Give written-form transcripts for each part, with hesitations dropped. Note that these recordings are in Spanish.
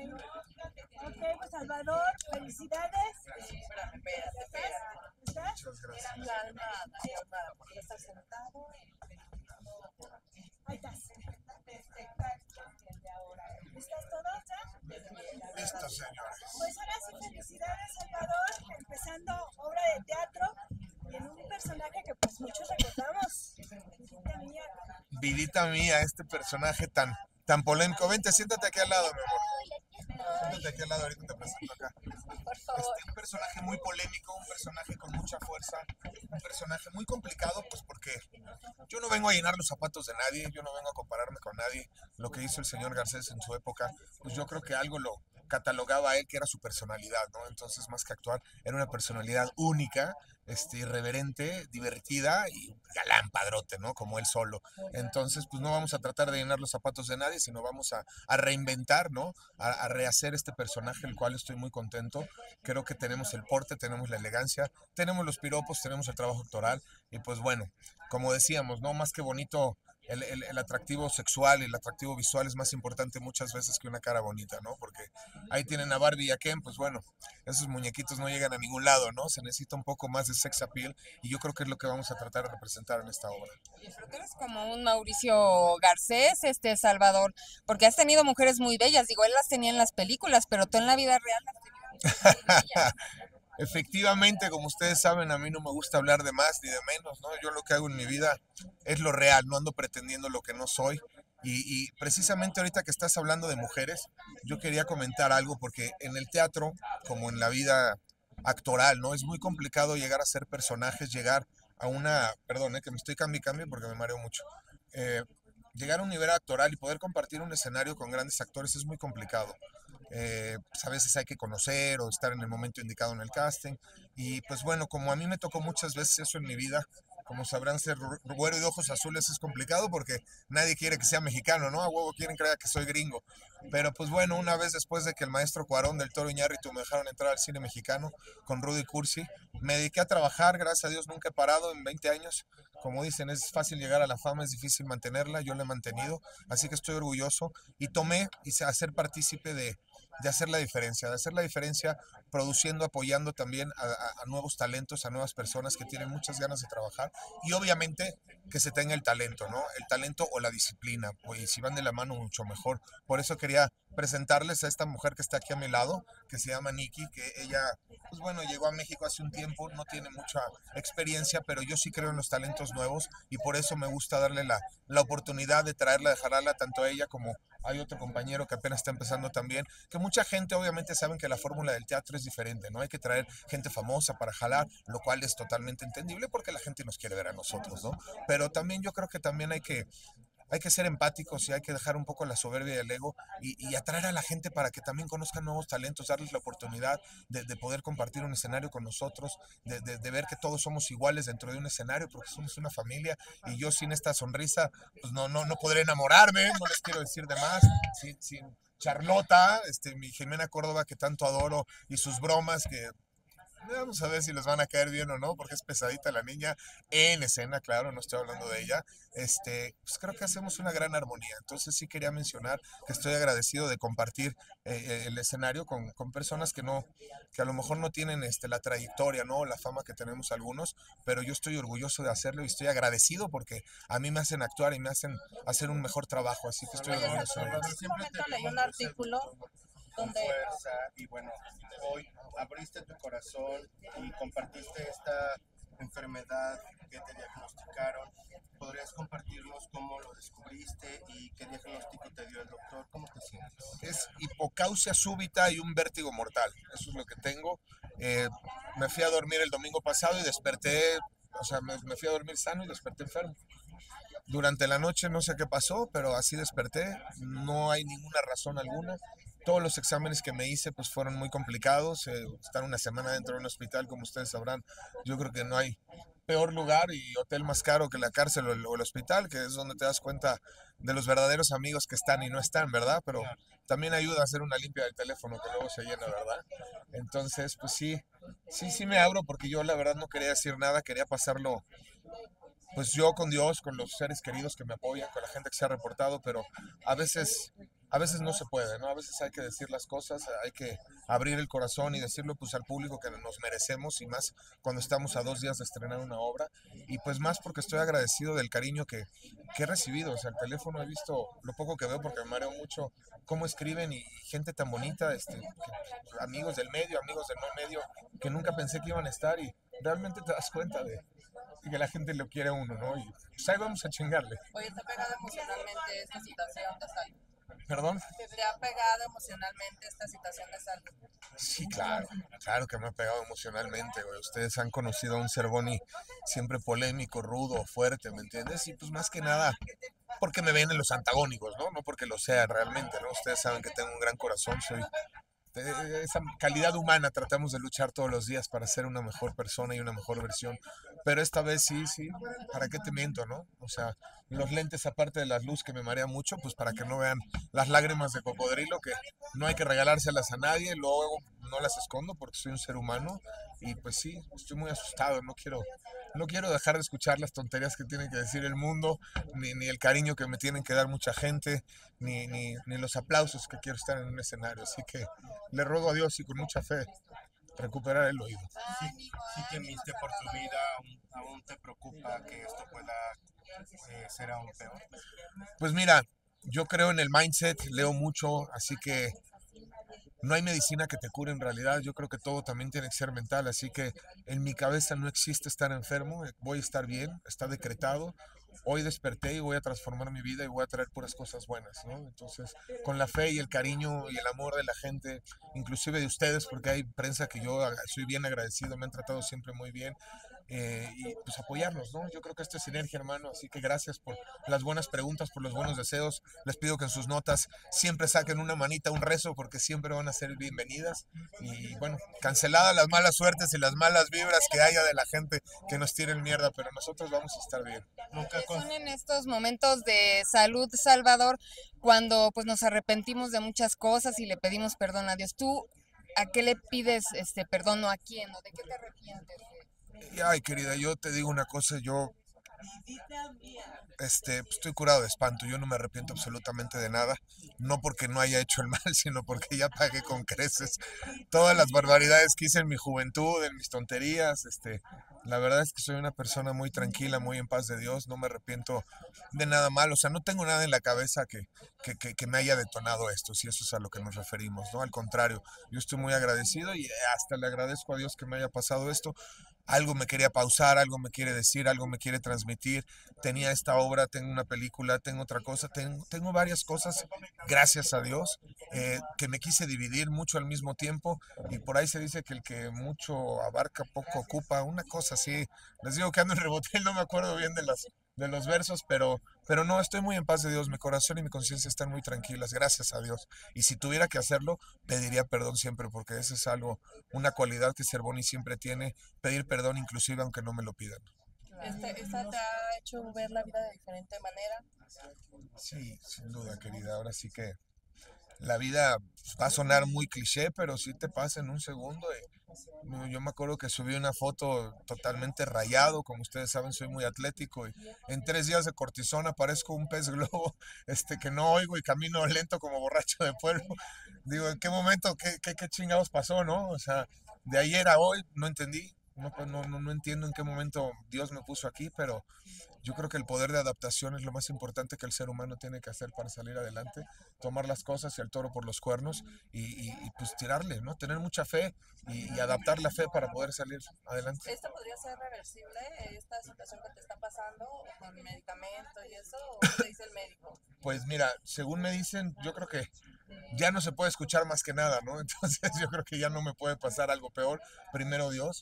Ok, pues Salvador, felicidades. ¿Estás? Muchas gracias. Porque estás sentado. Ahí estás. ¿Listas todos ya? Listo, señores. Pues ahora sí, felicidades, Salvador, empezando obra de teatro y en un personaje que pues muchos recordamos. Vidita mía. Vidita mía, este personaje tan polémico. Vente, siéntate aquí al lado, mi amor. Siéntate aquí al lado, ahorita te presento acá. Un personaje muy polémico, un personaje con mucha fuerza, un personaje muy complicado, pues porque yo no vengo a llenar los zapatos de nadie, yo no vengo a compararme con nadie. Lo que hizo el señor Garcés en su época, pues yo creo que algo lo catalogaba a él que era su personalidad, ¿no? Entonces, más que actuar, era una personalidad única, irreverente, divertida y galán, padrote, ¿no? Como él solo. Entonces, pues no vamos a tratar de llenar los zapatos de nadie, sino vamos a reinventar, ¿no? A rehacer este personaje, el cual estoy muy contento. Creo que tenemos el porte, tenemos la elegancia, tenemos los piropos, tenemos el trabajo actoral y pues bueno, como decíamos, ¿no? Más que bonito, el atractivo sexual y el atractivo visual es más importante muchas veces que una cara bonita, ¿no? Porque ahí tienen a Barbie y a Ken, pues bueno, esos muñequitos no llegan a ningún lado, ¿no? Se necesita un poco más de sex appeal y yo creo que es lo que vamos a tratar de representar en esta obra. Pero tú eres como un Mauricio Garcés, Salvador, porque has tenido mujeres muy bellas. Digo, él las tenía en las películas, pero tú en la vida real has tenido mujeres muy bellas. Efectivamente, como ustedes saben, a mí no me gusta hablar de más ni de menos, ¿no? Yo lo que hago en mi vida es lo real, no ando pretendiendo lo que no soy. Y precisamente ahorita que estás hablando de mujeres, yo quería comentar algo porque en el teatro, como en la vida actoral, ¿no? Es muy complicado llegar a ser personajes, llegar a una, perdón, que me estoy cambio porque me mareo mucho. Eh, Llegar a un nivel actoral y poder compartir un escenario con grandes actores es muy complicado. Pues a veces hay que conocer o estar en el momento indicado en el casting. Y pues bueno, como a mí me tocó muchas veces eso en mi vida, como sabrán, ser güero y de ojos azules es complicado porque nadie quiere que sea mexicano, ¿no? A huevo quieren creer que soy gringo. Pero pues bueno, una vez después de que el maestro Cuarón del Toro Iñárritu me dejaron entrar al cine mexicano con Rudy Cursi, me dediqué a trabajar, gracias a Dios nunca he parado en 20 años. Como dicen, es fácil llegar a la fama, es difícil mantenerla, yo la he mantenido, así que estoy orgulloso y tomé y hacer partícipe de hacer la diferencia produciendo, apoyando también a nuevos talentos, a nuevas personas que tienen muchas ganas de trabajar y obviamente que se tenga el talento, ¿no? El talento o la disciplina, y si van de la mano mucho mejor. Por eso quería presentarles a esta mujer que está aquí a mi lado, que se llama Nikki, que ella, pues bueno, llegó a México hace un tiempo, no tiene mucha experiencia, pero yo sí creo en los talentos nuevos y por eso me gusta darle la oportunidad de traerla, de jalarla tanto a ella como hay otro compañero que apenas está empezando también, que mucha gente obviamente saben que la fórmula del teatro es diferente, ¿no? Hay que traer gente famosa para jalar, lo cual es totalmente entendible porque la gente nos quiere ver a nosotros, ¿no? Pero también yo creo que también hay que ser empáticos y hay que dejar un poco la soberbia y el ego y atraer a la gente para que también conozcan nuevos talentos, darles la oportunidad de poder compartir un escenario con nosotros, de ver que todos somos iguales dentro de un escenario porque somos una familia y yo sin esta sonrisa pues no podré enamorarme, no les quiero decir de más, sin Charlota, mi Jimena Córdoba que tanto adoro y sus bromas que vamos a ver si les van a caer bien o no, porque es pesadita la niña en escena, claro, no estoy hablando de ella. Pues creo que hacemos una gran armonía. Entonces sí quería mencionar que estoy agradecido de compartir el escenario con personas que no, que a lo mejor no tienen la trayectoria, ¿no? La fama que tenemos algunos, pero yo estoy orgulloso de hacerlo y estoy agradecido porque a mí me hacen actuar y me hacen hacer un mejor trabajo, así que estoy Oye, orgulloso de Salvador, ellos. en un momento leí un artículo con donde fuerza y bueno, hoy abriste tu corazón y compartiste esta enfermedad que te diagnosticaron. ¿Podrías compartirnos cómo lo descubriste y qué diagnóstico te dio el doctor? ¿Cómo te sientes? Es hipocausia súbita y un vértigo mortal. Eso es lo que tengo. Eh, Me fui a dormir el domingo pasado y desperté, o sea, me fui a dormir sano y desperté enfermo. Durante la noche no sé qué pasó, pero así desperté. No hay ninguna razón alguna. Todos los exámenes que me hice pues fueron muy complicados. Estar una semana dentro de un hospital, como ustedes sabrán, yo creo que no hay peor lugar y hotel más caro que la cárcel o el hospital, que es donde te das cuenta de los verdaderos amigos que están y no están, ¿verdad? Pero también ayuda a hacer una limpia del teléfono que luego se llena, ¿verdad? Entonces, pues sí me abro porque yo la verdad no quería decir nada, quería pasarlo pues yo con Dios, con los seres queridos que me apoyan, con la gente que se ha reportado, pero a veces a veces no se puede, ¿no? A veces hay que decir las cosas, hay que abrir el corazón y decirlo pues al público que nos merecemos y más cuando estamos a 2 días de estrenar una obra y pues más porque estoy agradecido del cariño que he recibido, o sea, el teléfono he visto lo poco que veo porque me mareo mucho cómo escriben y gente tan bonita, amigos del medio, amigos del no medio, que nunca pensé que iban a estar y realmente te das cuenta de que la gente lo quiere a uno, ¿no? Y pues ahí vamos a chingarle. Oye, ¿te ha pegado emocionalmente esta situación de salud? ¿Perdón? ¿Te ha pegado emocionalmente esta situación de salud? Sí, claro, claro que me ha pegado emocionalmente, güey. Ustedes han conocido a un Cervoni siempre polémico, rudo, fuerte, ¿me entiendes? Y pues más que nada, porque me ven en los antagónicos, ¿no? No porque lo sea realmente, ¿no? Ustedes saben que tengo un gran corazón, soy esa calidad humana, tratamos de luchar todos los días para ser una mejor persona y una mejor versión. Pero esta vez sí, ¿para qué te miento, no? O sea, los lentes aparte de la luz que me marea mucho, pues para que no vean las lágrimas de cocodrilo, que no hay que regalárselas a nadie, luego no las escondo porque soy un ser humano y pues sí, estoy muy asustado, no quiero dejar de escuchar las tonterías que tiene que decir el mundo, ni el cariño que me tienen que dar mucha gente, ni los aplausos que quiero estar en un escenario, así que le ruego a Dios y con mucha fe recuperar el oído. Sí temiste por tu vida, aún te preocupa que esto pueda ser aún peor. Pues mira, yo creo en el mindset, leo mucho, así que no hay medicina que te cure en realidad, yo creo que todo también tiene que ser mental, así que en mi cabeza no existe estar enfermo, voy a estar bien, está decretado. Hoy desperté y voy a transformar mi vida y voy a traer puras cosas buenas, ¿no? Entonces, con la fe y el cariño y el amor de la gente, inclusive de ustedes, porque hay prensa que yo soy bien agradecido, me han tratado siempre muy bien, y pues apoyarnos, ¿no? Yo creo que esto es sinergia, hermano, así que gracias por las buenas preguntas, por los buenos deseos. Les pido que en sus notas siempre saquen una manita, un rezo, porque siempre van a ser bienvenidas. Y bueno, canceladas las malas suertes y las malas vibras que haya de la gente que nos tiren mierda, pero nosotros vamos a estar bien. Nunca Son en estos momentos de salud, Salvador, cuando pues nos arrepentimos de muchas cosas y le pedimos perdón a Dios. ¿Tú a qué le pides perdón o a quién o de qué te arrepientes? Y, ay, querida, yo te digo una cosa, yo estoy curado de espanto, yo no me arrepiento absolutamente de nada, no porque no haya hecho el mal, sino porque ya pagué con creces todas las barbaridades que hice en mi juventud, en mis tonterías, la verdad es que soy una persona muy tranquila, muy en paz de Dios, no me arrepiento de nada mal, o sea, no tengo nada en la cabeza que me haya detonado esto, si eso es a lo que nos referimos, ¿no? Al contrario, yo estoy muy agradecido y hasta le agradezco a Dios que me haya pasado esto. Algo me quería pausar, algo me quiere decir, algo me quiere transmitir. Tenía esta obra, tengo una película, tengo otra cosa, tengo varias cosas, gracias a Dios, que me quise dividir mucho al mismo tiempo y por ahí se dice que el que mucho abarca, poco ocupa, una cosa así. Les digo que ando en rebote, no me acuerdo bien de los versos, pero no, estoy muy en paz de Dios, mi corazón y mi conciencia están muy tranquilas, gracias a Dios. Y si tuviera que hacerlo, pediría perdón siempre, porque eso es algo, una cualidad que Cervoni siempre tiene, pedir perdón inclusive aunque no me lo pidan. ¿Esta te ha hecho ver la vida de diferente manera? Sí, sin duda, querida, ahora sí que la vida va a sonar muy cliché, pero sí te pasa en un segundo. Yo me acuerdo que subí una foto totalmente rayado, como ustedes saben soy muy atlético y en 3 días de cortisona parezco un pez globo, que no oigo y camino lento como borracho de pueblo. Digo, ¿en qué momento, qué chingados pasó, no? O sea, de ayer a hoy no entendí, no entiendo en qué momento Dios me puso aquí, pero yo creo que el poder de adaptación es lo más importante que el ser humano tiene que hacer para salir adelante, tomar las cosas y al toro por los cuernos pues tirarle, ¿no? Tener mucha fe y adaptar la fe para poder salir adelante. ¿Esto podría ser reversible, esta situación que te está pasando, con medicamento y eso, o qué te dice el médico? Pues mira, según me dicen, yo creo que ya no se puede escuchar más que nada, ¿no? Entonces yo creo que ya no me puede pasar algo peor, primero Dios.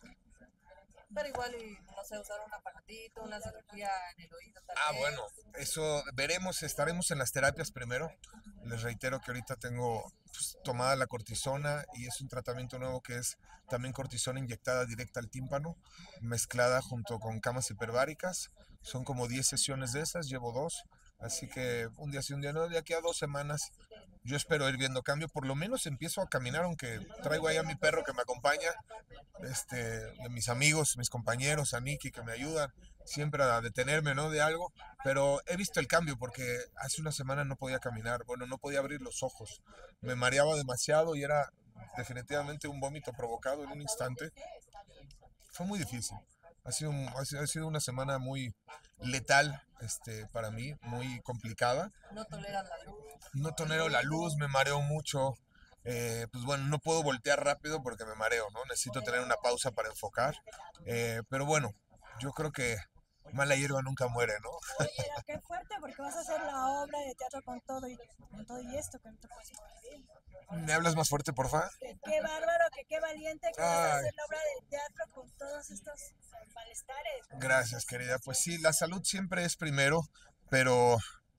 Pero igual, no sé, usar un aparatito, una cirugía en el oído tal vez. Bueno, eso veremos, estaremos en las terapias primero. Les reitero que ahorita tengo pues, tomada la cortisona y es un tratamiento nuevo que es también cortisona inyectada directa al tímpano, mezclada junto con camas hiperbáricas. Son como 10 sesiones de esas, llevo 2. Así que un día sí, un día no, de aquí a 2 semanas yo espero ir viendo cambio. Por lo menos empiezo a caminar, aunque traigo ahí a mi perro que me acompaña, de mis amigos, mis compañeros, a Nicky que me ayudan. siempre a detenerme, ¿no? De algo, pero he visto el cambio porque hace una semana no podía caminar, bueno, no podía abrir los ojos, me mareaba demasiado y era definitivamente un vómito provocado en un instante. Fue muy difícil. Ha sido una semana muy letal, para mí, muy complicada. No toleran la luz. No tolero la luz, me mareo mucho. Pues bueno, no puedo voltear rápido porque me mareo, ¿no? Necesito tener una pausa para enfocar. Pero bueno, yo creo que mala hierba nunca muere, ¿no? Oye, pero qué fuerte porque vas a hacer la obra de teatro con todo y esto, que no te puedes mover. ¿Me hablas más fuerte, porfa? Que qué bárbaro, que qué valiente que vas a Ay, hacer la obra de teatro con todos estos malestares. gracias, querida. Pues sí, la salud siempre es primero, pero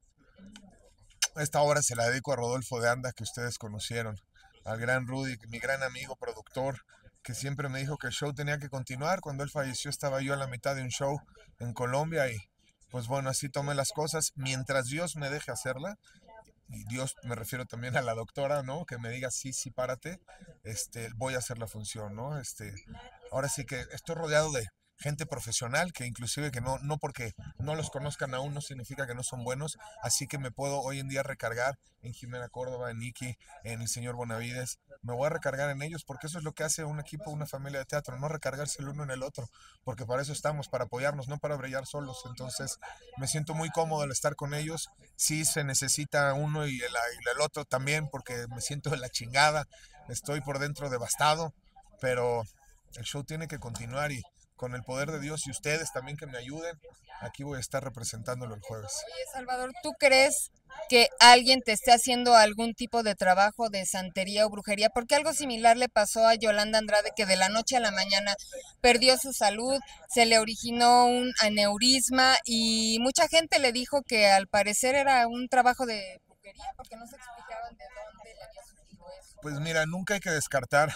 esta obra se la dedico a Rodolfo de Anda, que ustedes conocieron, al gran Rudy, mi gran amigo, productor, que siempre me dijo que el show tenía que continuar. Cuando él falleció estaba yo a la mitad de un show en Colombia y pues bueno, así tomé las cosas mientras Dios me deje hacerla. Y Dios me refiero también a la doctora, ¿no? Que me diga, sí, sí, párate, voy a hacer la función, ¿no? Ahora sí que estoy rodeado de gente profesional que inclusive que no porque no los conozcan aún no significa que no son buenos, así que me puedo hoy en día recargar en Jimena Córdoba, en Nikki, en el señor Bonavides, me voy a recargar en ellos porque eso es lo que hace un equipo, una familia de teatro, no recargarse el uno en el otro, porque para eso estamos, para apoyarnos, no para brillar solos. Entonces me siento muy cómodo al estar con ellos. Sí se necesita uno y el otro también porque me siento de la chingada, estoy por dentro devastado, pero el show tiene que continuar y con el poder de Dios y ustedes también que me ayuden, aquí voy a estar representándolo el jueves. Oye, Salvador, ¿tú crees que alguien te esté haciendo algún tipo de trabajo de santería o brujería? Porque algo similar le pasó a Yolanda Andrade, que de la noche a la mañana perdió su salud, se le originó un aneurisma y mucha gente le dijo que al parecer era un trabajo de brujería porque no se explicaban de dónde le había surgido eso. Pues mira, nunca hay que descartar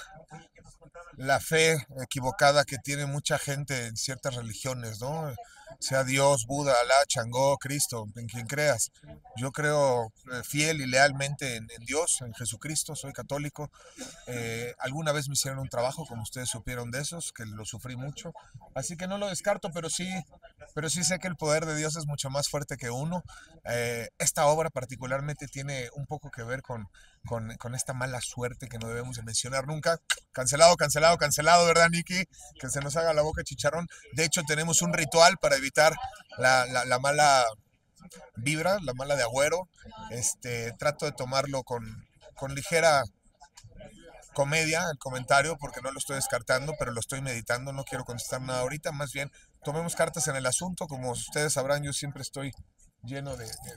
la fe equivocada que tiene mucha gente en ciertas religiones, ¿no? Sea Dios, Buda, Alá, Changó, Cristo, en quien creas. Yo creo fiel y lealmente en Dios, en Jesucristo, soy católico. Alguna vez me hicieron un trabajo, como ustedes supieron de esos, que lo sufrí mucho. Así que no lo descarto, pero sí sé que el poder de Dios es mucho más fuerte que uno. Esta obra particularmente tiene un poco que ver con esta mala suerte que no debemos de mencionar nunca. Cancelado, cancelado, cancelado, ¿verdad, Nikki? Que se nos haga la boca chicharrón. De hecho, tenemos un ritual para evitar la mala vibra, la mala de agüero. Trato de tomarlo con ligera comedia, el comentario, porque no lo estoy descartando, pero lo estoy meditando, no quiero contestar nada ahorita, más bien tomemos cartas en el asunto, como ustedes sabrán, yo siempre estoy lleno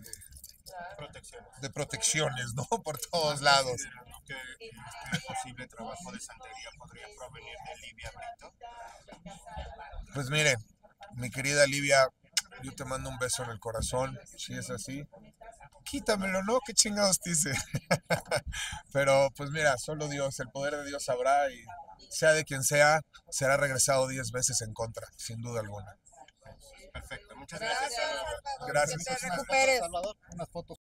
de protecciones, ¿no? Por todos lados. ¿Considerando que este posible trabajo de santería podría provenir de Livia Brito? Pues miren, mi querida Livia, yo te mando un beso en el corazón, si es así. Quítamelo, ¿no? ¿Qué chingados te hice? Pero pues mira, solo Dios, el poder de Dios sabrá y sea de quien sea, será regresado 10 veces en contra, sin duda alguna. Perfecto, muchas gracias. Gracias, Salvador. Gracias. Que te recuperes. Salvador, unas fotos.